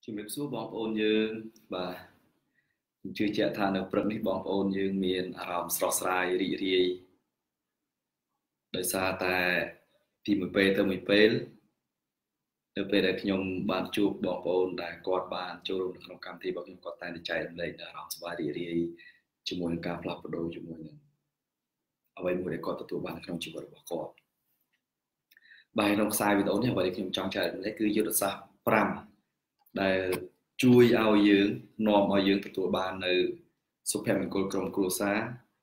ជំរាបសួរបងប្អូនយើងបាទខ្ញុំជឿជាក់ថានៅព្រឹកនេះបងប្អូនយើងមានអារម្មណ៍ស្រស់ស្រាយរីករាយដោយសារតែពីមួយពេលទៅមួយពេលនៅពេលដែលខ្ញុំបានជួបបងប្អូនដែលគាត់បានចូលរួមនៅក្នុងកម្មវិធីរបស់ខ្ញុំគាត់តែងតែចែករំលែកអារម្មណ៍សប្បាយរីករាយជាមួយនឹងការផ្លាស់ប្ដូរជាមួយនឹងអ្វីមួយដែលគាត់ទទួលបានក្នុងជីវិតរបស់គាត់បាទក្នុងខ្សែវីដេអូនេះអ្វីដែលខ្ញុំចង់ចែករំលែកគឺយុទ្ធសាស្ត្រ5ដែលជួយឲ្យយើងនាំឲ្យយើងទទួលបាននៅសុភមង្គលក្រុមគ្រួសារ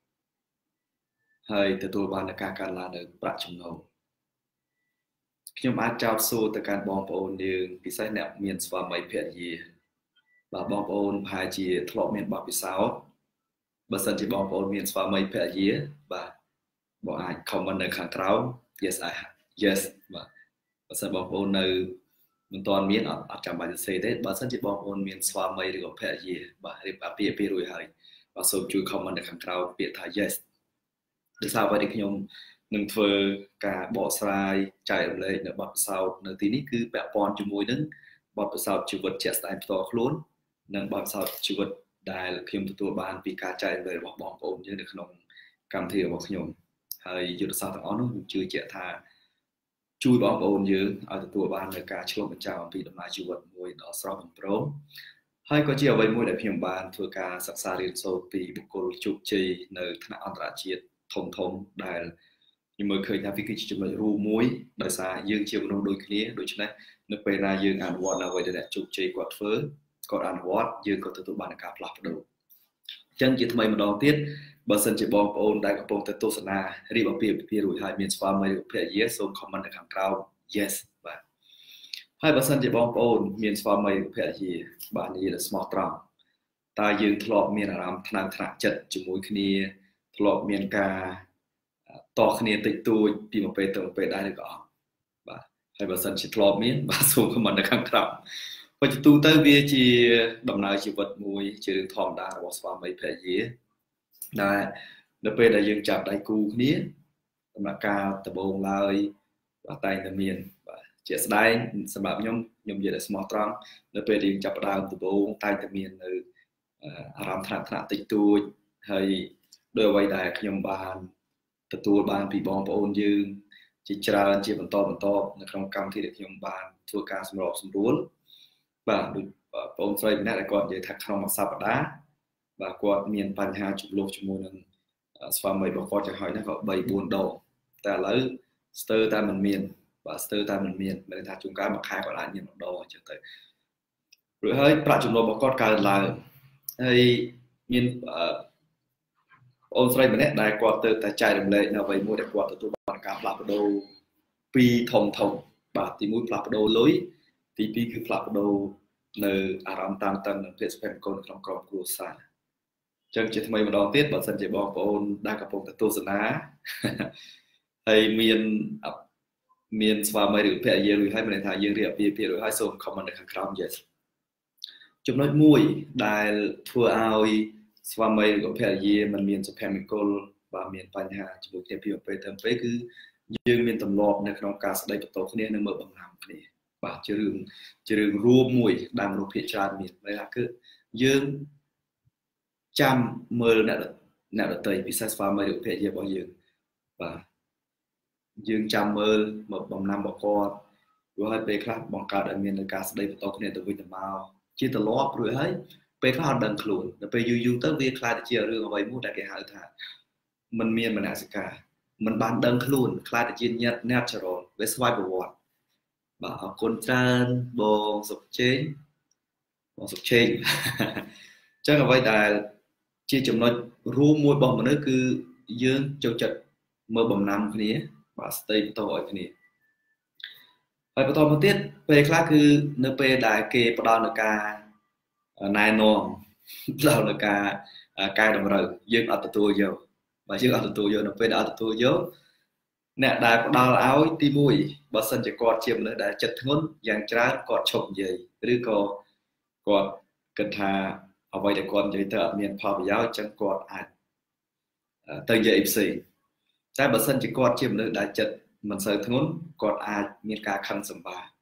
ហើយទទួលបាននៅការកើនឡើងនៅប្រាក់ចំណូលខ្ញុំអាចចោទសួរទៅកាន់បងប្អូនយើងពិសេសអ្នកមានស្វាមីភរិយាបាទបងប្អូនប្រហែលជាធ្លាប់មានបទពិសោធន៍បើសិនជាបងប្អូនមានស្វាមីភរិយាបាទបងអាច comment នៅខាងក្រោម yesបាទបើសិនបងប្អូននៅមិនទាន់មានអត់ចាំបាច់សរសេរទេបើសិនជាបងប្អូនមានស្វាមីឬក៏ភរិយាបាទរៀបអាពាហ៍ពិពាហ៍រួចហើយបាទសូមជួយ comment នៅខាងក្រោមពាក្យថា yes ដោយសារអ្វីដែលខ្ញុំនឹងធ្វើការបកស្រាយចែករំលែកនៅបទពិសោធន៍នៅទីនេះគឺពាក់ព័ន្ធជាមួយនឹងបទពិសោធន៍ជីវិតជាក់ស្ដែងផ្ទាល់ខ្លួននិងបទពិសោធន៍ជីវិតដែលខ្ញុំទទួលបានពីការចែករំលែករបស់បងប្អូនយើងនៅក្នុងកម្មវិធីរបស់ខ្ញុំហើយយុទ្ធសាស្ត្រទាំងអស់នោះខ្ញុំជឿជាក់ថាជួយបងប្អូនយើងឲ្យទទួលបាននៅការឆ្លុះបញ្ចាំងអំពីដំណើរជីវិតមួយដ៏ស្រស់បំព្រងហើយក៏ជាអ្វីមួយដែលខ្ញុំបានធ្វើការសិក្សារៀនសូត្រពីបុគ្គលជោគជ័យនៅថ្នាក់អន្តរជាតិធំដែលខ្ញុំមើលឃើញថាវាគឺជាចំណុចរួមមួយដោយសារយើងជាមនុស្សដូចគ្នាដូច្នេះនៅពេលណាយើងអនុវត្តអ្វីដែលអ្នកជោគជ័យគាត់ធ្វើគាត់អនុវត្តយើងក៏ទទួលបានការផ្លាស់ប្ដូរអញ្ចឹងជាថ្មីម្ដងទៀតបើសិនជាបងប្អូនដែលកំពុងតែទស្សនារៀបអាពាហ៍ពិពាហ៍រួចហើយមានស្វាមីឬភរិយាសូម comment នៅខាងក្រោម yes បាទហើយបើសិនជាបងប្អូនមានស្វាមីឬភរិយាបាទនិយាយដល់ស្មោះត្រង់តើយើងធ្លាប់មានអារម្មណ៍ថ្នាក់ចិត្តជាមួយគ្នាធ្លាប់មានការតគ្នាតិចតួចពីមួយពេលទៅមួយពេលដែរឬក៏អត់បាទហើយបើសិនជាធ្លាប់មានបាទសូម comment នៅខាងក្រោមបើជាទូទៅវាជាដំណើរជីវិតមួយជារឿងធម្មតារបស់ស្វាមីភរិយាដែលនៅពេលដែលយើងចាប់ដៃគូគ្នាដំណាក់កាលដំបូងឡើយបាទតែងតែមានបាទជាក់ស្ដែងសម្រាប់ខ្ញុំនិយាយឲ្យស្មោះត្រង់នៅពេលដែលយើងចាប់ផ្ដើមដំបូងតែងតែមាននៅអារម្មណ៍ថ្នាក់តិចតួចហើយដោយអ្វីដែលខ្ញុំបានទទួលបានពីបងប្អូនយើងជាច្រើនជាបន្តនៅក្នុងកម្មវិធីដែលខ្ញុំបានធ្វើការសម្របសម្រួលបាទដូចបងប្អូនស្រីម្នាក់ដែលគាត់និយាយថាក្នុងមួយសប្តាហ៍បាទគាត់មានបញ្ហាជម្លោះជាមួយនឹងស្វាមីរបស់គាត់ចង្ហើយណាក៏ 3-4 ដងតែឥឡូវស្ទើរតែមិនមានបាទស្ទើរតែមិនមានមានថាជួនកាលមួយខែគាត់អាចមានម្ដងអញ្ចឹងទៅរួចហើយប្រាក់ចំណូលរបស់គាត់កើនឡើងហើយមានអូនស្រីម្នាក់ដែលគាត់ទៅតែចែករំលែកនៅអ្វីមួយដែលគាត់ទទួលបានការផ្លាស់ប្ដូរពីធំបាទទី1ផ្លាស់ប្ដូរលុយទី2គឺផ្លាស់ប្ដូរនៅអារម្មណ៍តានតឹងនិងភាពស្ពែកូនក្នុងក្រុមគ្រួសារអញ្ចឹងជាថ្មីម្ដងទៀតបើសិនជាបងប្អូនដែលកំពុងតែទស្សនាហើយមានស្វាមីឬភរិយារួចហើយមានថាយើងរៀបអាពាហ៍ពិពាហ៍រួចហើយសូម comment នៅខាងក្រោម yes ចំណុចមួយដែលធ្វើឲ្យស្វាមីឬក៏ភរិយាមិនមានសុភមង្គលបាទមានបញ្ហាជាមួយគ្នាពីពេលទៅពេលគឺយើងមានទម្លាប់នៅក្នុងការស្ដីបន្ទោសគ្នានិងមើលបង្ហាំគ្នាបាទជារឿងរួមមួយដែលមនុស្សភាគច្រើនមានន័យថាគឺយើងចាំមើលអ្នកដទៃពិសេសស្វាមីឬភរិយារបស់យើងបាទយើងចាំមើលមកបំណាំរបស់គាត់រួចហើយពេលខ្លះបង្កើតឲ្យមាននៅការស្ដីបន្ទោសគ្នាទៅវិញទៅមកជាទម្លាប់រួចហើយពេលខ្លះអត់ដឹងខ្លួនដល់ពេលយូរទៅវាខ្លាចជារឿងអ្វីមួយដែលគេហៅថាมันមានមនសិការมันបានដឹងខ្លួនខ្លាចជាអ្នកចរលវាស្វ័យប្រវត្តិបាទអរគុណច្រើនបងសុខជេងអញ្ចឹងអ្វីដែលជាចំណុចរួមមួយរបស់មនុស្សគឺយើងចូលចិត្តមើលបំណាំគ្នាបាទស្ដីបន្ទោសឲ្យគ្នាហើយបន្តមកទៀតពេលខ្លះគឺនៅពេលដែលគេផ្ដល់នៅការណែនាំផ្ដល់នៅការកែតម្រូវយើងអត់ទទួលយកបើយើងអត់ទទួលយកនៅពេលដែលអត់ទទួលយកអ្នកដែលផ្ដល់ឲ្យទី1បើសិនជាគាត់ជាមនុស្សដែលចិត្តធ្ងន់យ៉ាងច្រើនគាត់ឈប់និយាយឬក៏គាត់គិតថាអ្វីដែលគាត់និយាយទៅអត់មានផលប្រយោជន៍អញ្ចឹងគាត់អាចទៅនិយាយផ្សេងតែបើសិនជាគាត់ជាមនុស្សដែលចិត្តមិនសូវធ្ងន់គាត់អាចមានការខឹងសម្បា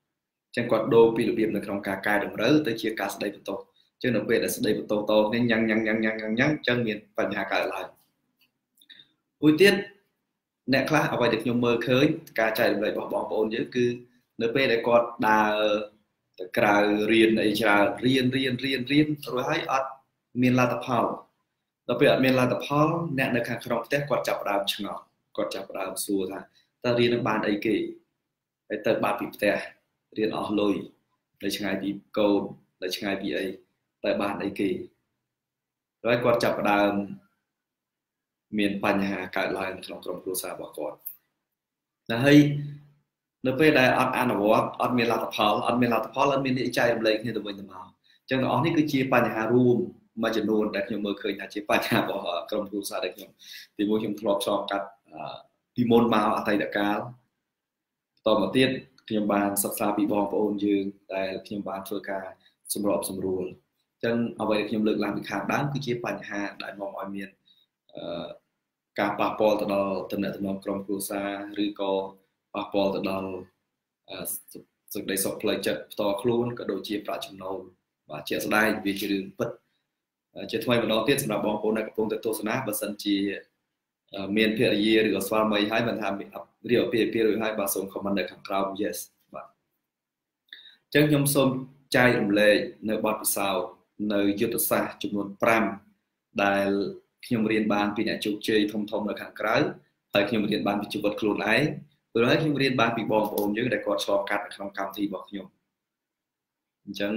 ចឹងគាត់ដូរពីរបៀបនៅក្នុងការកែតម្រូវទៅជាការស្ដីបន្ទោសចឹងនៅពេលដែលស្ដីបន្ទោសតគ្នាញ៉ាំងចឹងមានបញ្ហាកើតឡើងមួយទៀតអ្នកខ្លះអ្វីដែលខ្ញុំមើលឃើញការចែករំលែករបស់បងប្អូនយើងគឺនៅពេលដែលគាត់ដើរទៅក្រៅរៀនអីច្រើនរៀនរួចហើយអត់មានលទ្ធផលដល់ពេលអត់មានលទ្ធផលអ្នកនៅខាងក្នុងផ្ទះគាត់ចាប់ផ្ដើមឆ្ងល់គាត់ចាប់ផ្ដើមសួរថាតើរៀននឹងបានអីគេហើយទៅបាត់ពីផ្ទះរៀនអស់លុយនៅឆ្ងាយពីកូននៅឆ្ងាយពីអីតែបានអីគេហើយគាត់ចាប់ផ្ដើមមានបញ្ហាកើតឡើងក្នុងក្រុមគ្រួសាររបស់គាត់ហើយនៅពេលដែលអត់អនុវត្តអត់មានលទ្ធផលអត់មានអ្នកចែករំលែកគ្នាទៅវិញទៅមកអញ្ចឹងទាំងអស់នេះគឺជាបញ្ហារួមមួយចំនួនដែលខ្ញុំមើលឃើញថាជាបញ្ហារបស់ក្រុមគ្រួសារដែលខ្ញុំទីមួយខ្ញុំធ្លាប់ឆ្លងកាត់ពីមុនមកអតីតកាលបន្តមកទៀតខ្ញុំបានសិក្សាពីបងប្អូនយើងដែលខ្ញុំបានធ្វើការសម្របសម្រួលអញ្ចឹងអ្វីដែលខ្ញុំលើកឡើងពីខាងដើមគឺជាបញ្ហាដែលនាំឲ្យមានការប៉ះពាល់ទៅដល់ទំនាក់ទំនងក្រុមគ្រួសារឬក៏ប៉ះពាល់ទៅដល់សេចក្តីសុខផ្លូវចិត្តផ្ទាល់ខ្លួនក៏ដូចជាប្រាក់ចំណូលបាទជាក់ស្ដែងវាជារឿងពិតជាថ្មីម្ដងទៀតសម្រាប់បងប្អូនដែលកំពុងតែទស្សនាបើសិនជាមានភរិយាឬក៏ស្វាមីហើយមិនថារៀបអាពាហ៍ពិពាហ៍រួចហើយបាទសូម comment នៅខាងក្រោម yes បាទអញ្ចឹងខ្ញុំសូមចែករំលែកនៅបទពិសោធន៍នៅយុទ្ធសាស្ត្រចំនួន5ដែលខ្ញុំរៀនបានពីអ្នកជោគជ័យធំនៅខាងក្រៅហើយខ្ញុំរៀនបានពីជីវិតខ្លួនឯងព្រោះហើយខ្ញុំរៀនបានពីបងប្អូនយើងដែលគាត់ឆ្លងកាត់នៅក្នុងកម្មវិធីរបស់ខ្ញុំអញ្ចឹង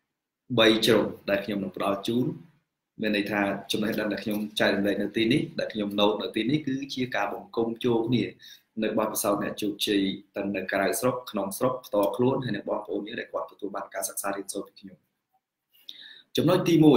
3ជ្រុងដែលខ្ញុំនឹងផ្ដល់ជូនមានន័យថាចំណេះដឹងដែលខ្ញុំចែករំលែកនៅទីនេះដែលខ្ញុំ note នៅទីនេះគឺជាការបង្គុំចូលគ្នានៅបទពិសោធន៍អ្នកជោគជ័យទាំងនៅក្រៅស្រុកក្នុងស្រុកផ្ទាល់ខ្លួនហើយនិងបងប្អូនយើងដែលគាត់ទទួលបានការសិក្សារៀនសូត្រពីខ្ញុំចំណុចទី1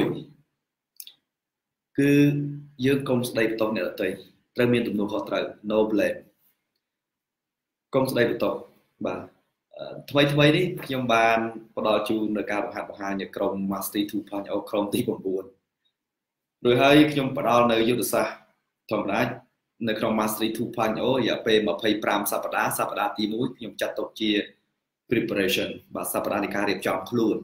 គឺយើងកុំស្ដីបន្ទោសអ្នកដទៃត្រូវមានទំនួលខុសត្រូវ no blame កុំស្ដីបន្ទោសបាទថ្មីនេះខ្ញុំបានផ្ដល់ជូននៅការបង្ហាត់បង្ហាញនៅក្រុម Mastery 2.0 ក្រុមទី9ដោយហើយខ្ញុំផ្ដល់នៅយុទ្ធសាស្ត្រធម្មតានៅក្នុង Mastery 2.0 រយៈពេល25សប្តាហ៍សប្តាហ៍ទី1ខ្ញុំចាត់ទុកជា preparation បាទសប្តាហ៍នៃការរៀបចំខ្លួន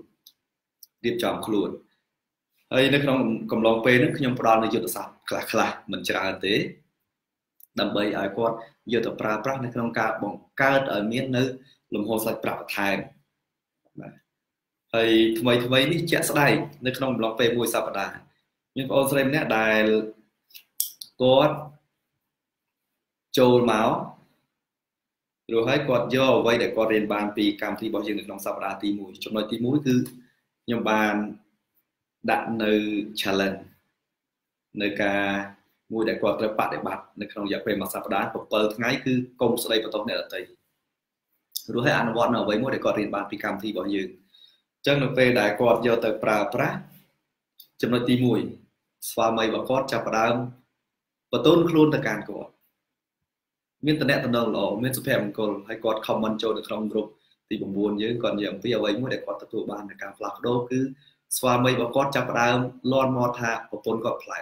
ហើយនៅក្នុងកំឡុងពេលនេះខ្ញុំផ្ដល់នៅយុទ្ធសាស្ត្រខ្លះមិនច្រើនទេដើម្បីឲ្យគាត់យកទៅប្រើប្រាស់នៅក្នុងការបង្កើតឲ្យមាននៅលំហូរសាច់ប្រាក់បន្ថែមបាទហើយថ្មីនេះជាក់ស្ដែងនៅក្នុងកំឡុងពេល1សប្តាហ៍មានបងប្អូនស្រីម្នាក់ដែលគាត់ចូលមកព្រោះហើយគាត់យកអ្វីដែលគាត់រៀនបានពីកម្មវិធីរបស់យើងនៅក្នុងសប្តាហ៍ទី1ចំណុចទី1គឺខ្ញុំបានដាក់នៅ challenge នៅការមួយដែលគាត់ត្រូវបដិបត្តិនៅក្នុងរយៈពេល1សប្តាហ៍7ថ្ងៃគឺកុំស្ដីបន្ទោសអ្នកដទៃព្រោះហើយអនុវត្តនៅអ្វីមួយដែលគាត់រៀនបានពីកម្មវិធីរបស់យើងអញ្ចឹងនៅពេលដែលគាត់យកទៅប្រើប្រាស់ចំណុចទី1ស្វាមីរបស់គាត់ចាប់ផ្ដើមបន្ទោនខ្លួនទៅកាន់គាត់មានតំណែងល្អមានសុភមង្គលហើយគាត់ comment ចូលនៅក្នុងក្រុមទី9យើងគាត់និយាយអំពីអ្វីមួយដែលគាត់ទទួលបានในការផ្លាស់ប្ដូរគឺស្វាមីរបស់គាត់ចាប់ផ្ដើមលន់មកថាប្រពន្ធគាត់ប្លែក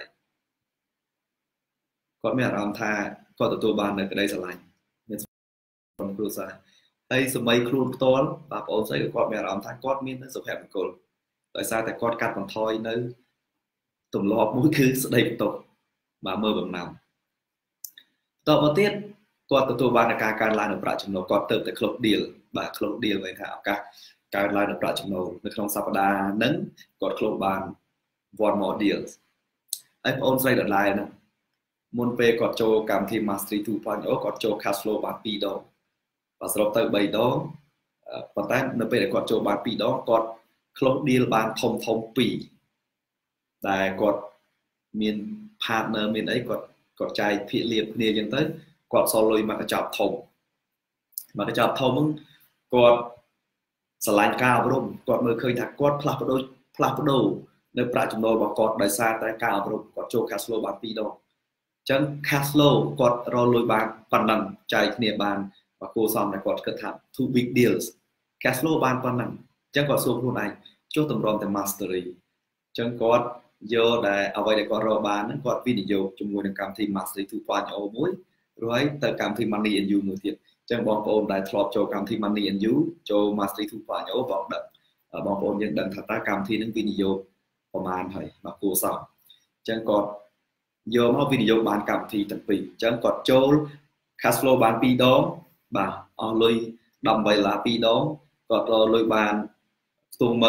គាត់មានអារម្មណ៍ថាគាត់ទទួលបាននៅក្តីស្រឡាញ់មានក្រុមគ្រួសារហើយសម័យខ្លួនផ្ទាល់បងប្អូនស្រីក៏គាត់មានអារម្មណ៍ថាគាត់មានសុភមង្គលដោយសារតែគាត់កាត់បន្ថយនៅទម្លាប់មួយគឺស្ដីបន្ទោសបាទមើលបំណាំតទៅទៀតគាត់ទទួលបានការកើនឡើងនៅប្រាក់ចំណូលគាត់ទៅតែ close deal បាទ close deal វិញថាឱកាសកើនឡើងនៅប្រាក់ចំណូលនៅក្នុងសប្តាហ៍ហ្នឹងគាត់ close បាន one more deal ហើយបងប្អូនស្រីដដែលហ្នឹងមុនពេលគាត់ចូលកម្មវិធី Mastery 2.0 គាត់ចូល cash flow បាន2ដងបាទសរុបទៅ3ដងប៉ុន្តែនៅពេលដែលគាត់ចូលបាន2ដងគាត់ close deal បានធំ2ដែលគាត់មាន partner មានអីគាត់ចែកភាគលាភគ្នាអញ្ចឹងទៅគាត់សល់លុយមកកញ្ចប់ធំហ្នឹងគាត់ស្រឡាញ់ការអប់រំគាត់មើលឃើញថាគាត់ផ្លាស់ប្ដូរនៅប្រាក់ចំណូលរបស់គាត់ដោយសារតែការអប់រំគាត់ចូល cash flow បាន2ដងអញ្ចឹង cash flow គាត់រកលុយបានប៉ុណ្ណឹងចែកគ្នាបានបើគួរសមតែគាត់គិតថា two big deals cash flow បានប៉ុណ្ណឹងអញ្ចឹងគាត់សួរខ្លួនឯងចុះតម្រាំតែ mastery អញ្ចឹងគាត់យកដែលអ្វីដែលគាត់រកបានហ្នឹងគាត់វិនិយោគជាមួយនឹងកម្មវិធី Mastery 2.0 មួយរួចទៅកម្មវិធី Money and You មួយទៀតចឹងបងប្អូនដែលធ្លាប់ចូលកម្មវិធី Money and You ចូល Mastery 2.0 បងដឹងបងប្អូនយើងដឹងថាតើកម្មវិធីនឹងវិនិយោគប្រមាណហើយបាទគួរសមចឹងគាត់យកមកវិនិយោគបានកម្មវិធីទាំងពីរចឹងគាត់ចូល cash flow បាន2ដងបាទអស់លុយ$18 2ដងគាត់រកលុយបានខ្ទង់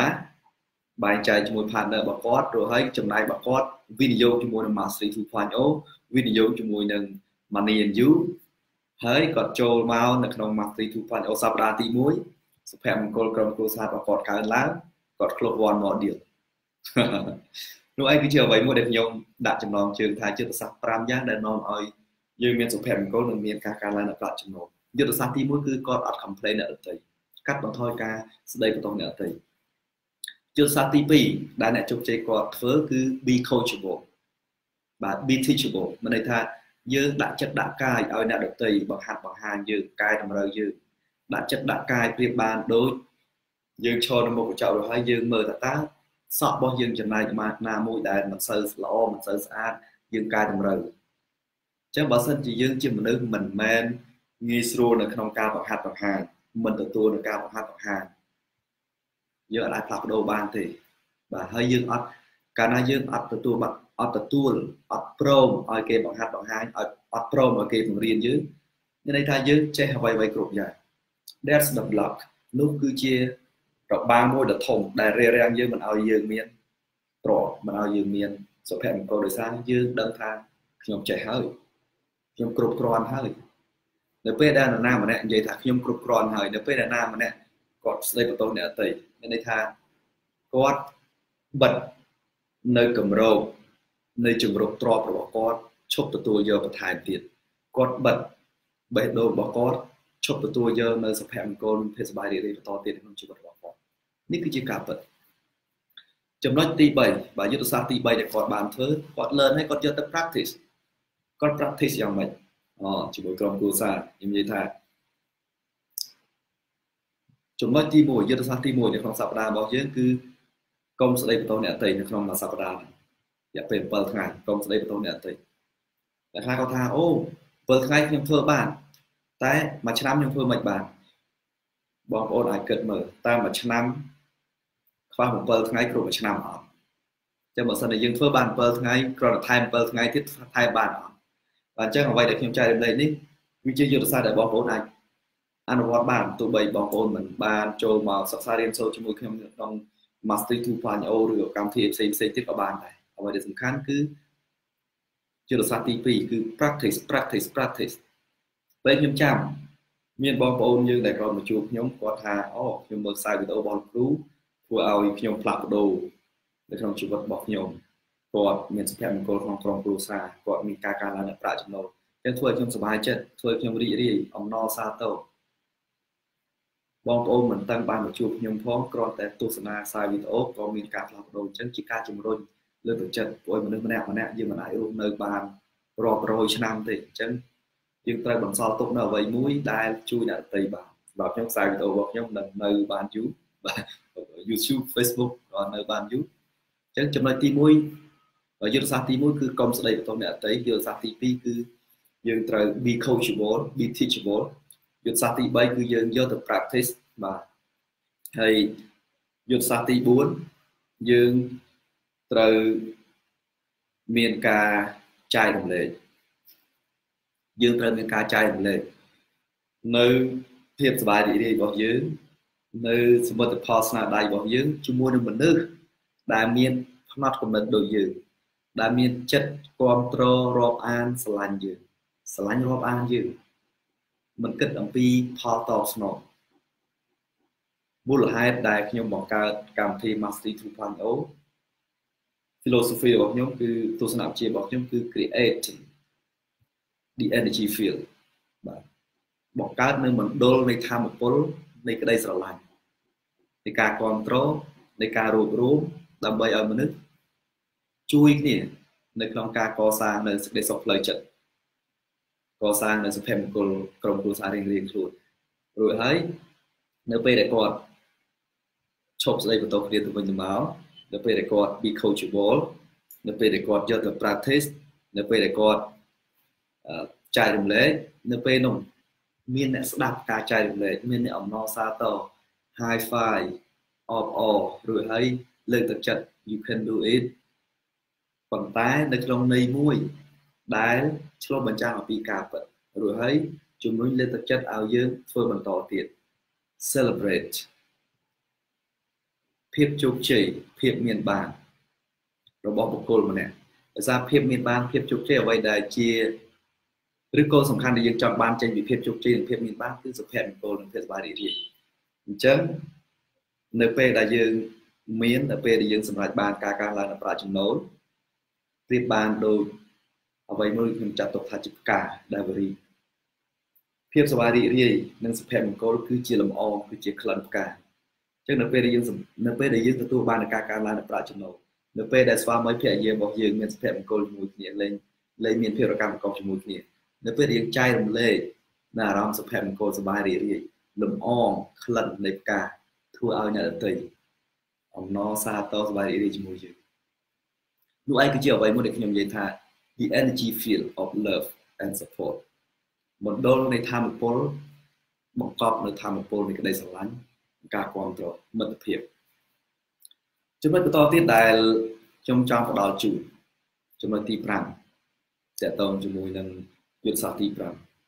$10,000បែងចែកជាមួយ partner របស់គាត់រួចហើយចំណាយរបស់គាត់វិនិយោគជាមួយនឹង Mastery 2.0 វិនិយោគជាមួយនឹង Money and You ហើយគាត់ចូលមកនៅក្នុង Mastery 2.0 សប្តាហ៍ទី1សុភមង្គលក្រុមគ្រួសាររបស់គាត់កើនឡើងគាត់close one more deal នោះឯងគឺជាអ្វីមួយដែលខ្ញុំដាក់ចំណងជើងថាយុទ្ធសាស្ត្រ5យ៉ាងដែលនាំឲ្យយើងមានសុភមង្គលនិងមានការកើនឡើងនៃប្រាក់ចំណូលយុទ្ធសាស្ត្រទី1គឺគាត់អត់ complain អ្នកដទៃកាត់បន្ថយការស្ដីបន្ទោសអ្នកដទៃយុទ្ធសាស្ត្រទី2ដែលអ្នកជោគជ័យគាត់ធ្វើគឺ be coachable បាទ be teachable មានន័យថាយើងដាក់ចិត្តដាក់កាយឲ្យអ្នកដទៃបង្ហាញយើងកែតម្រូវយើងដាក់ចិត្តដាក់កាយប្រៀបបានដូចយើងឈរនៅមុខកញ្ចក់rồiហើយយើងមើលតើសក់របស់យើងចំណែកណាមួយដែលមិនសូវល្អមិនសូវស្អាតយើងកែតម្រូវអញ្ចឹងបើសិនជាយើងជាមនុស្សមិនមែនងាយស្រួលនៅក្នុងការបង្ហាញមិនទទួលនឹងការបង្ហាញយើងអាចផ្លាស់ប្ដូរបានទេបាទហើយយើងអត់កាលណាយើងអត់ទទួលអត់ព្រមឲ្យគេបង្ហាញឲ្យអត់ព្រមឲ្យគេបង្រៀនយើងមានន័យថាយើងចេះអ្វីគ្រប់យ៉ាង that's the block នោះគឺជារបាំងមួយដ៏ធំដែលរារាំងយើងមិនឲ្យយើងមានទ្រព្យមិនឲ្យយើងមានសុភមង្គលដោយសារយើងដឹងថាខ្ញុំចេះហើយខ្ញុំគ្រប់គ្រាន់ហើយនៅពេលដែលនរណាម្នាក់និយាយថាខ្ញុំគ្រប់គ្រាន់ហើយនៅពេលដែលនរណាម្នាក់គាត់ស្ដីបន្ទោសអ្នកដទៃមានន័យថាគាត់បិទនៅកម្រោកនៃជំរុកទ្រព្យរបស់គាត់ឈប់ទទួលយកបន្ថែមទៀតគាត់បិទបេះដូងរបស់គាត់ឈប់ទទួលយកនៅសុភមង្គលភាពសប្បាយរីករាយបន្តទៀតក្នុងជីវិតរបស់គាត់នេះគឺជាការពិតចំណុចទី3បាទយុទ្ធសាស្ត្រទី3ដែលគាត់បានធ្វើគាត់ learn ហើយគាត់យកទៅ practice គាត់ practice យ៉ាងម៉េចជាមួយក្រុមគ្រួសារខ្ញុំនិយាយថាចំណុចទី1យុទ្ធសាស្ត្រទី1នៅក្នុងសប្តាហ៍របស់យើងគឺកុំស្ដីបន្ទោសអ្នកដទៃនៅក្នុងមួយសប្តាហ៍រយៈពេល7ថ្ងៃកុំស្ដីបន្ទោសអ្នកដទៃតែខ្លះគាត់ថាអូ7ថ្ងៃខ្ញុំធ្វើបានតែមួយឆ្នាំខ្ញុំធ្វើមិនបានបងប្អូនអាចគិតមើលតើមួយឆ្នាំខ្វះ7ថ្ងៃគ្រប់មួយឆ្នាំអត់ចឹងបើសិនតែយើងធ្វើបាន7ថ្ងៃគ្រាន់តែថែម7ថ្ងៃទៀតថែមបានអត់បាទអញ្ចឹងអ្វីដែលខ្ញុំចែករំលែកនេះវាជាយុទ្ធសាស្ត្រដែលបងប្អូនអាចអនុវត្តបានទោះបីបងប្អូនមិនបានចូលមកសិក្សារៀនសូត្រជាមួយខ្ញុំក្នុង Mastery 2.0 ឬកម្មវិធីផ្សេងទៀតក៏បានដែរអ្វីដែលសំខាន់គឺយុទ្ធសាស្ត្រទី2គឺ practice ពេលខ្ញុំចាំមានបងប្អូនយើងដែលគាត់មកជួបខ្ញុំគាត់ថាអូខ្ញុំមើលខ្សែវីដេអូរបស់គ្រូធ្វើឲ្យខ្ញុំផ្លាស់ប្ដូរនៅក្នុងជីវិតរបស់ខ្ញុំគាត់មានសុភមង្គលក្នុងក្រុមគ្រួសារគាត់មានការកើនឡើងនៃប្រាក់ចំណូលចឹងធ្វើឲ្យខ្ញុំសប្បាយចិត្តធ្វើឲ្យខ្ញុំរីករាយអំណរសាទរបងប្អូនមិនតាំងបានមកជួបខ្ញុំផងគ្រាន់តែទស្សនាខ្សែវីដេអូក៏មានការផ្លាស់ប្ដូរចឹងជាការជំរុញលើកទឹកចិត្តព្រោះមនុស្សម្នាក់យើងមិនអាចរស់នៅបានរាប់រយឆ្នាំទេអញ្ចឹងយើងត្រូវបន្សល់ទុកនៅអ្វីមួយដែលជួយអ្នកដទៃបានសម្រាប់ខ្ញុំខ្សែវីដេអូរបស់ខ្ញុំនៅបានយូរបាទ YouTube Facebook ក៏នៅបានយូរអញ្ចឹងចំណុចទី1យុទ្ធសាស្ត្រទី1គឺកុំស្ដីបន្ទោសអ្នកដទៃយុទ្ធសាស្ត្រទី2គឺយើងត្រូវ be coachable be teachable យុទ្ធសាស្ត្រទី3គឺយើងយកទៅ practice បាទហើយយុទ្ធសាស្ត្រទី4យើងត្រូវមានការចែករំលែកយើងត្រូវមានការចែករំលែកនៅភាពសប្បាយរីករាយរបស់យើងនៅសមិទ្ធផលស្នាដៃរបស់យើងជាមួយនឹងមនុស្សដែលមានផ្នត់គំនិតដូចយើងដែលមានចិត្តគ្រប់គ្រងរាប់អានស្រឡាញ់យើងស្រឡាញ់រាប់អានយើងមិនគិតអំពីផលតបស្នងមូលហេតុដែលខ្ញុំបង្កើតកម្មវិធី Mastery 2.0 philosophy របស់ខ្ញុំគឺទស្សនវិជ្ជារបស់ខ្ញុំគឺ creating the energy field បាទបង្កើតនៅមណ្ឌលនៃធម៌ពលនៃក្តីស្រឡាញ់នៃការគ្រប់គ្រងនៃការរួបរวมដើម្បីឲ្យមនុស្សជួយគ្នានៅក្នុងការកសាងនៅសេចក្តីសុខផ្លូវចិត្តកសាងនៅសុភមង្គលក្រុមគ្រួសាររៀងៗខ្លួនរួចហើយនៅពេលដែលគាត់ឈប់ស្ដីបន្ទោសគ្នាទៅវិញទៅមកនៅពេលដែលគាត់ be coachable នៅពេលដែលគាត់យកទៅ practice នៅពេលដែលគាត់ចែករំលែកនៅពេលនោះមានអ្នកស្ដាប់ការចែករំលែកមានអ្នកអំណរសាទរ high five of all រួចហើយលើកទឹកចិត្ត you can do it ប៉ុន្តែនៅក្នុងន័យមួយដែលឆ្លុះបញ្ចាំងអំពីការពិតរួចហើយជំរុញលើកទឹកចិត្តឲ្យយើងធ្វើបន្តទៀត celebrate ភាពជោគជ័យភាពមានបានរបស់បុគ្គលម្នាក់ដោយសារភាពមានបានភាពជោគជ័យអ្វីដែលជាឬក៏សំខាន់ដែលយើងចង់បានចេញពីភាពជោគជ័យនិងភាពមានបានគឺសុភមង្គលនិងភាពសប្បាយរីករាយអញ្ចឹងនៅពេលដែលយើងមាននៅពេលដែលយើងសម្រេចបានការកើនឡើងនៃប្រាក់ចំណូលប្រៀបបានដូចអ្វីមួយខ្ញុំចាត់ទុកថាជាផ្កាដែលវរីភាពសប្បាយរីករាយនិងសុភមង្គលគឺជាលំអងគឺជាក្លិនផ្កាអញ្ចឹងនៅពេលដែលយើងទទួលបានការកើនឡើងនៃប្រាក់ចំណូលនៅពេលដែលស្វាមីភរិយារបស់យើងមានសុភមង្គលជាមួយគ្នាលែងមានភាពរកម្មកុសជាមួយគ្នានៅពេលដែលយើងចែករំលែកនៅអារម្មណ៍សុភមង្គលសប្បាយរីករាយលំអងក្លិននៃផ្កាធ្វើឲ្យអ្នកដទៃអំណរសាទរសប្បាយរីករាយជាមួយយើងនោះឯងគឺជាអ្វីមួយដែលខ្ញុំនិយាយថា the energy field of love and support មណ្ឌលនៃធម៌ពលបង្កប់នៅធម៌ពលនៃក្តីស្រឡាញ់ការគាំទ្រមិត្តភាពចំណុចបន្តទៀតដែលខ្ញុំចង់ផ្ដល់ជូនចំណុចទី5តកតងជាមួយនឹងយុទ្ធសាស្ត្រទី5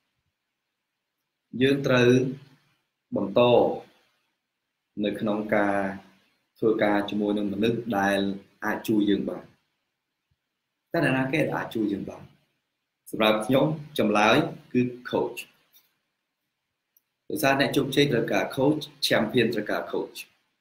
យើងត្រូវបន្តនៅក្នុងការធ្វើការជាមួយនឹងមនុស្សដែលអាចជួយយើងបានតែអ្នកណាគេអាចជួយយើងបានសម្រាប់ខ្ញុំចម្លើយគឺ coach ដោយសារអ្នកជោគជ័យត្រូវការ coach champion ត្រូវការ coach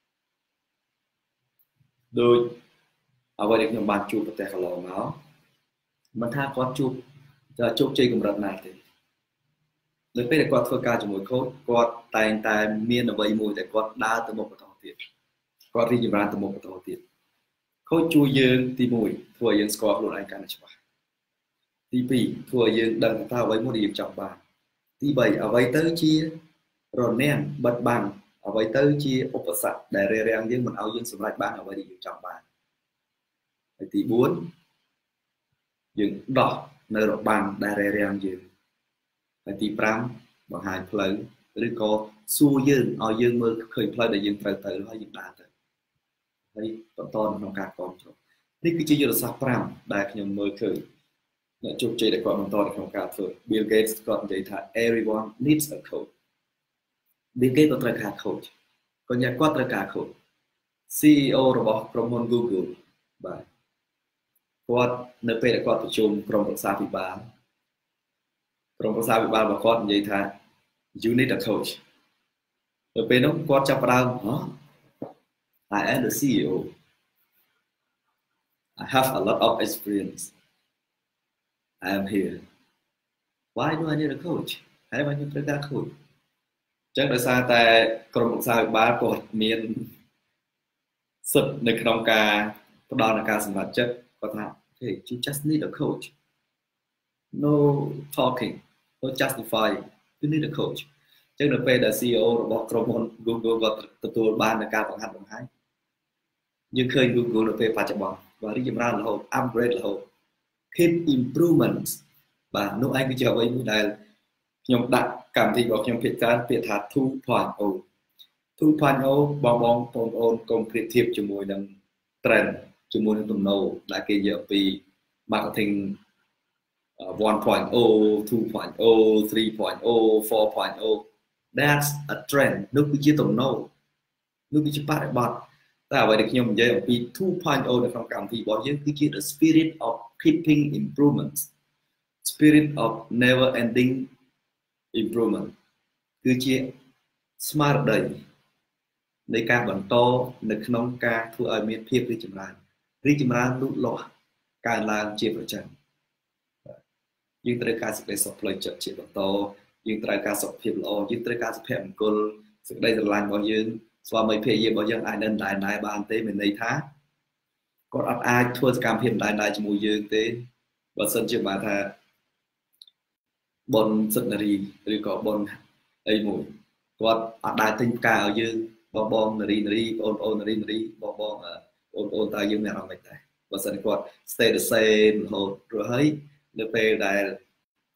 ដូចអ្វីដែលខ្ញុំបានជួបប្រទេសកន្លងមកមិនថាគាត់ជួបជោគជ័យកម្រិតណាទេនៅពេលដែលគាត់ធ្វើការជាមួយ coach គាត់តែងតែមានអ្វីមួយដែលគាត់ដើរទៅមុខបន្តទៀតគាត់រីកចម្រើនទៅមុខបន្តទៀត coach ជួយយើងទី1ធ្វើឲ្យយើងស្គាល់ខ្លួនឯងកាន់តែច្បាស់ទី2ធ្វើឲ្យយើងដឹងថាអ្វីមួយដែលយើងចង់បានទី3អ្វីទៅជារនាំងបិទបាំងអ្វីទៅជាឧបសគ្គដែលរារាំងយើងមិនឲ្យយើងសម្រេចបានអ្វីដែលយើងចង់បានហើយទី4យើងដោះនៅរបាំងដែលរារាំងយើងហើយទី5បង្ហាញផ្លូវឬក៏សួរយើងឲ្យយើងមើលឃើញផ្លូវដែលយើងត្រូវទៅហើយយើងដើរទៅហើយបន្តក្នុងការគ្រប់គ្រងនេះគឺជាយុទ្ធសាស្ត្រ5ដែលខ្ញុំមើលឃើញអ្នកជោគជ័យដែលគាត់បន្តក្នុងការធ្វើ Bill Gates គាត់និយាយថា everyone needs a coach Bill Gates ក៏ត្រូវការ coach គាត់ត្រូវការ coach CEO របស់ក្រុមហ៊ុន Google បាទគាត់នៅពេលដែលគាត់ប្រជុំក្រុមប្រឹក្សាពិបាលរបស់គាត់និយាយថា you need a coach ទៅពេលនោះគាត់ចាប់ផ្ដើមI am the CEO I have a lot of experience I am here why do I need a coach ហើយបានខ្ញុំត្រូវការ coach ចឹងដោយសារតែក្រុមប្រឹក្សាពិបាលគាត់មានសិទ្ធិនៅក្នុងការផ្ដល់ការសម្រេចចិត្តគាត់ថា hey you just need a coach no talking no justifying you need a coach ចឹងនៅពេលដែល CEO របស់ក្រុមហ៊ុន Google គាត់ទទួលបាននូវការបង្ហាត់បង្ហាញយើងឃើញ Google នៅពេលបច្ចុប្បន្នបាទរីកចម្រើនរហូត upgrade រហូត keep improvements បាទនោះឯងគឺជាអ្វីមួយដែលខ្ញុំដាក់កម្មវិធីរបស់ខ្ញុំភាគច្រើនពាក្យថា 2.0 2.0 បងប្អូនកុំប្រៀបធៀបជាមួយនឹង trend ជាមួយនឹងទំនោរដែលគេនិយាយពី marketing 1.0 2.0 3.0 4.0 that's a trend នោះគឺជាទំនោរនោះគឺជាបរិបទតែអ្វីដែលខ្ញុំនិយាយអំពី 2.0 នៅក្នុងកម្មវិធីរបស់យើងគឺជា the spirit of keeping improvements spirit of never ending improvement គឺជាស្មារតីនៃការបន្តនៅក្នុងការធ្វើឲ្យមានភាពរីកចម្រើនលូតលាស់កើនឡើងជាប្រចាំយើងត្រូវការសេចក្តីសុខផ្លូវចិត្តជាបន្តយើងត្រូវការសុខភាពល្អយើងត្រូវការសុភមង្គលសេចក្តីស្រឡាញ់របស់យើងស្វាមីភរិយារបស់យើងអាចនៅដដែលបានទេមានន័យថាគាត់អត់អាចធ្វើសកម្មភាពដដែលជាមួយយើងទេបើសិនជាបានថាបុណ្យសិទ្ធិនារីឬក៏បុណ្យអីមួយគាត់អត់ដែលទិញផ្កាឲ្យយើងបងនារីបងនារីបងតើយើងមានអារម្មណ៍មិនដែរបើសិនគាត់ stay the same រហូតហើយនៅពេលដែល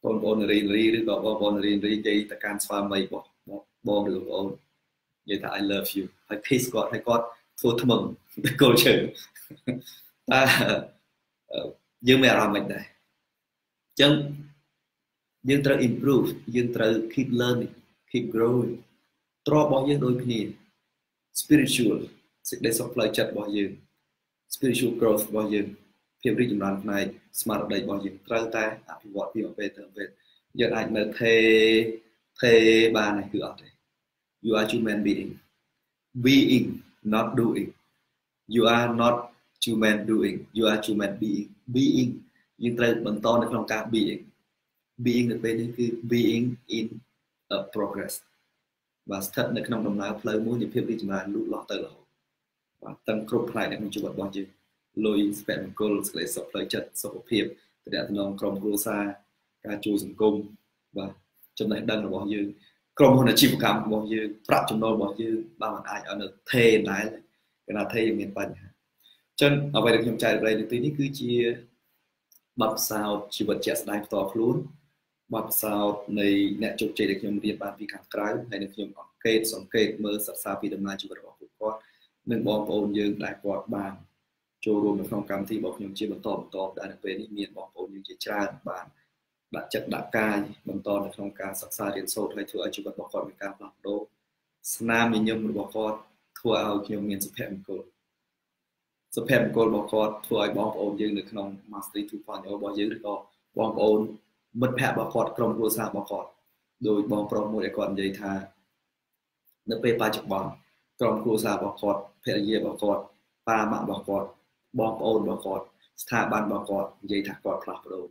បងរីឬក៏បងរីនិយាយទៅកាន់ស្វាមីបងឬបងនិយាយថា I love you ហើយ kiss គាត់ហើយគាត់ធ្វើថ្មឹងគល់ជើងតែយើងមានអារម្មណ៍មិនដែរអញ្ចឹងយើងត្រូវ improve យើងត្រូវ keep learning keep growing ទ្រព្យរបស់យើងដូចគ្នា spiritual សេចក្តីសុខផ្លូវចិត្តរបស់យើង spiritual growth របស់យើងភាពរីកចម្រើនផ្នែកស្មារតីរបស់យើងត្រូវតែអភិវឌ្ឍពីពេលទៅពេលយើងអាចនៅថេបានគឺអត់ទេ you are human being not doing you are not human doing you are human being យើងត្រូវបន្តនៅក្នុងការ being នៅពេលនេះគឺ being in a progress បាទស្ថិតនៅក្នុងដំណើរផ្លូវមួយនៃភាពរីកចម្រើនលូតលាស់ទៅរហូតបាទទាំងគ្រប់ផ្នែកនៃជីវិតរបស់យើងលុយសុភមង្គលសេចក្តីសុខផ្លូវចិត្តសុខភាពទំនាក់ទំនងក្រុមគ្រួសារការជួយសង្គមបាទចំណេះដឹងរបស់យើងក្រុមហ៊ុនអាជីវកម្មរបស់យើងប្រាក់ចំណូលរបស់យើងបានមិនអាចឲ្យនៅថេដែរគេថាថេយើងមានបញ្ហាអញ្ចឹងអ្វីដែលខ្ញុំចែករំលែកនៅទីនេះគឺជាបទពិសោធន៍ជីវិតជាក់ស្ដែងផ្ទាល់ខ្លួនបទពិសោធន៍នៃអ្នកជោគជ័យដែលខ្ញុំរៀនបានពីខាងក្រៅហើយនឹងខ្ញុំសង្កេតមើលសិក្សាពីដំណើរជីវិតរបស់ពួកគាត់និងបងប្អូនយើងដែលគាត់បានចូលរួមនៅក្នុងកម្មវិធីរបស់ខ្ញុំជាបន្តដែលនៅពេលនេះមានបងប្អូនយើងជាច្រើនបានដាក់ចិត្តដាក់កាយបន្តនៅក្នុងការសិក្សារៀនសូត្រហើយធ្វើឲ្យជីវិតរបស់គាត់មានការផ្លាស់ប្ដូរស្នាមញញឹមរបស់គាត់ធ្វើឲ្យខ្ញុំមានសុភមង្គលរបស់គាត់ធ្វើឲ្យបងប្អូនយើងនៅក្នុង Mastery 2.0 របស់យើងឬក៏បងប្អូនមិត្តភ័ក្តិរបស់គាត់ក្រុមគ្រួសាររបស់គាត់ដោយបងប្រុសមួយដែលគាត់និយាយថានៅពេលបច្ចុប្បន្នក្រុមគ្រួសាររបស់គាត់ភរិយារបស់គាត់ប៉ាម៉ាក់របស់គាត់បងប្អូនរបស់គាត់ស្ថាប័នរបស់គាត់និយាយថាគាត់ផ្លាស់ប្ដូរ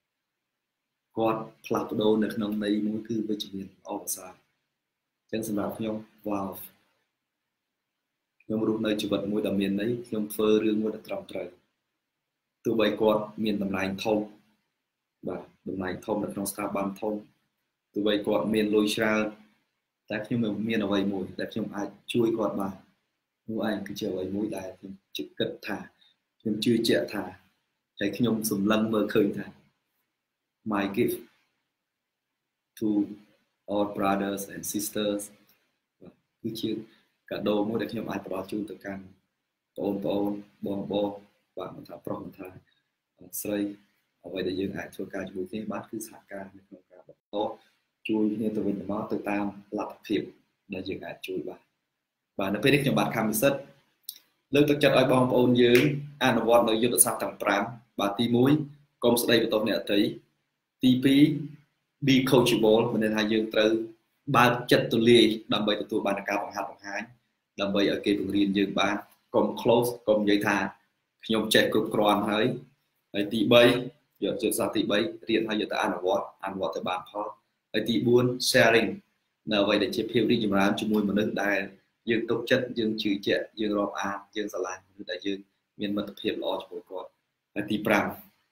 នៅក្នុងន័យមួយគឺវិជ្ជមានអបអរសាអញ្ចឹងសម្រាប់ខ្ញុំ wow ខ្ញុំរស់នៅជីវិតមួយដែលមានន័យខ្ញុំធ្វើរឿងមួយដែលត្រឹមត្រូវទោះបីគាត់មានតំណែងធំបាទតំណែងធំនៅក្នុងស្ថាប័នធំទោះបីគាត់មានលុយច្រើនតែខ្ញុំមានអ្វីមួយដែលខ្ញុំអាចជួយគាត់បាននោះឯងគឺជាអ្វីមួយដែលខ្ញុំគិតថាខ្ញុំជឿជាក់ថាហើយខ្ញុំសម្លឹងមើលឃើញថា my gift to all brothers and sisters គឺជាកាដូមួយដែលខ្ញុំអាចផ្ដល់ជូនទៅកាន់បងបាទមិនថាប្រុសមិនថាស្រីអ្វីដែលយើងអាចធ្វើការជាមួយគ្នាបានគឺសហការនៅក្នុងការបន្តជួយគ្នាទៅវិញទៅមកទៅតាមលទ្ធភាពដែលយើងអាចជួយបាននៅពេលនេះខ្ញុំបាទខំពិសិដ្ឋលើកទឹកចិត្តឲ្យបងប្អូនយើងអនុវត្តនៅយុទ្ធសាស្ត្រទាំង5បាទទី1កុំស្ដីបន្ទោសអ្នកដទៃទី2 be coachable មានន័យថាយើងត្រូវបើកចិត្តទូលាយដើម្បីទទួលបានការបង្ហាញដើម្បីឲ្យគេបង្រៀនយើងបានកុំ close កុំនិយាយថាខ្ញុំចេះគ្រប់គ្រាន់ហើយទី3យុទ្ធសាស្ត្រទី3រៀនឲ្យយកទៅអនុវត្តទៅបានផលហើយទី4 sharing នៅអ្វីដែលជាភាពរីកចម្រើនជាមួយមនុស្សដែលយើងទុកចិត្តយើងជឿជាក់យើងរាប់អានយើងស្រឡាញ់ឬដែលយើងមានមិត្តភាពល្អជាមួយគាត់ហើយទី5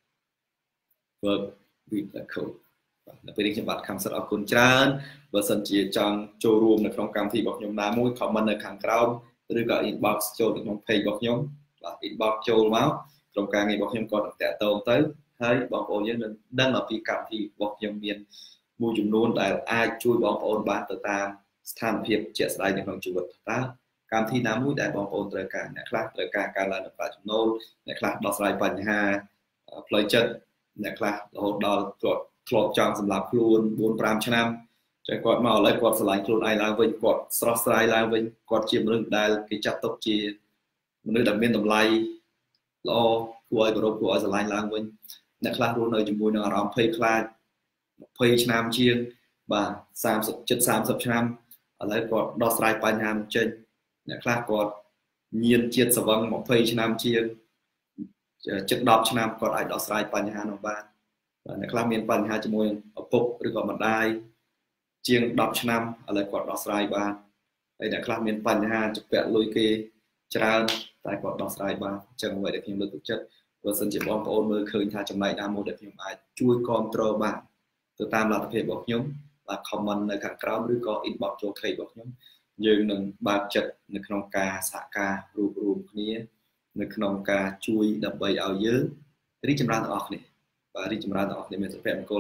work with the code នៅពេលនេះខ្ញុំបាទខំសិតអរគុណច្រើនបើសិនជាចង់ចូលរួមនៅក្នុងកម្មវិធីរបស់ខ្ញុំណាមួយ comment នៅខាងក្រោមឬក៏ inbox ចូលទៅក្នុង page របស់ខ្ញុំបាទ inbox ចូលមកក្រុមការងាររបស់ខ្ញុំក៏នឹងតាក់ទងទៅហើយបងប្អូនយើងនឹងដឹងអំពីកម្មវិធីរបស់ខ្ញុំមានមួយចំនួនដែលអាចជួយបងប្អូនបានទៅតាមស្ថានភាពជាក់ស្ដែងនៅក្នុងជីវិតតើកម្មវិធីណាមួយដែលបងប្អូនត្រូវការអ្នកខ្លះត្រូវការការឡើងប្រាក់ចំណូលអ្នកខ្លះដោះស្រាយបញ្ហាផ្លូវចិត្តអ្នកខ្លះរហូតដល់គាត់ធ្លាប់ចង់សម្រាប់ខ្លួន 4-5 ឆ្នាំតែគាត់មកឥឡូវគាត់ស្រឡាញ់ខ្លួនឯងឡើងវិញគាត់ស្រស់ស្រាយឡើងវិញគាត់ជាមនុស្សដែលគេចាត់ទុកជាមនុស្សដែលមានតម្លៃល្អគួរឲ្យគោរពគួរឲ្យស្រឡាញ់ឡើងវិញអ្នកខ្លះរស់នៅជាមួយនឹងអារម្មណ៍ភ័យខ្លាច20 ឆ្នាំជាងបាទ30 ឆ្នាំឥឡូវគាត់ដោះស្រាយបញ្ហាចេញអ្នកខ្លះគាត់ញៀនជាតិសវឹង20 ឆ្នាំជាងជិត10 ឆ្នាំគាត់អាចដោះស្រាយបញ្ហានោះបានអ្នកខ្លះមានបញ្ហាជាមួយឪពុកឬក៏ម្ដាយជាង10 ឆ្នាំឥឡូវគាត់ដោះស្រាយបានហើយអ្នកខ្លះមានបញ្ហាជំពាក់លុយគេច្រើនតែគាត់ដោះស្រាយបានអញ្ចឹងអ្វីដែលខ្ញុំលើកទឹកចិត្តបើសិនជាបងប្អូនមើលឃើញថាចំណែកណាមួយដែលខ្ញុំអាចជួយគ្រប់គ្រងបានទៅតាមលទ្ធភាពរបស់ខ្ញុំបាទ comment នៅខាងក្រោមឬក៏ inbox ចូល page របស់ខ្ញុំយើងនឹងបើកចិត្តនៅក្នុងការសហការរួមគ្នានៅក្នុងការជួយដើម្បីឲ្យយើងរីកចម្រើនទាំងអស់គ្នាបាទរីកចម្រើនទាំងអស់គ្នាមានសុភមង្គល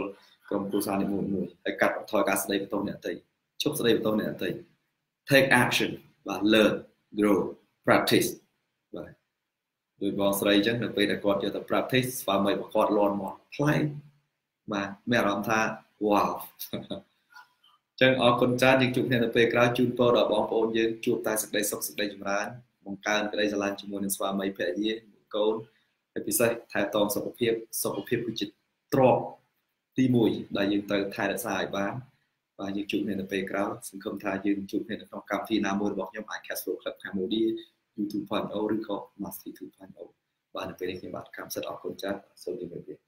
ក្រុមគ្រួសារនេះមួយហើយកាត់បន្ថយការស្ដីបន្ទោសអ្នកដទៃឈប់ស្ដីបន្ទោសអ្នកដទៃ take action បាទ learn grow practice បាទដោយបងស្រីអញ្ចឹងនៅពេលដែលគាត់យកទៅ practice ស្វាមីរបស់គាត់លន់មកផ្លែកបាទមានអារម្មណ៍ថា wow អញ្ចឹងអរគុណច្រើនយើងជួបគ្នានៅពេលក្រោយជូនពរដល់បងប្អូនយើងជួបតែសេចក្តីសុខសេចក្តីចម្រើនបង្កើនក្តីស្រឡាញ់ជាមួយនឹងស្វាមីភរិយាកូនហើយពិសេសថែទាំសុខភាពគឺជាទ្រព្យទី1ដែលយើងត្រូវថែរក្សាឲ្យបានបាទយើងជួបគ្នានៅពេលក្រោយសង្ឃឹមថាយើងជួបគ្នានៅក្នុងកម្មវិធីណាមួយរបស់ខ្ញុំអាច Cash Flow Club Cambodia YouTube 2.0 ឬក៏ Mastery 2.0 បាទនៅពេលនេះខ្ញុំបាទកម្មសិទ្ធអរគុណច្រើនសូមជម្រាបលា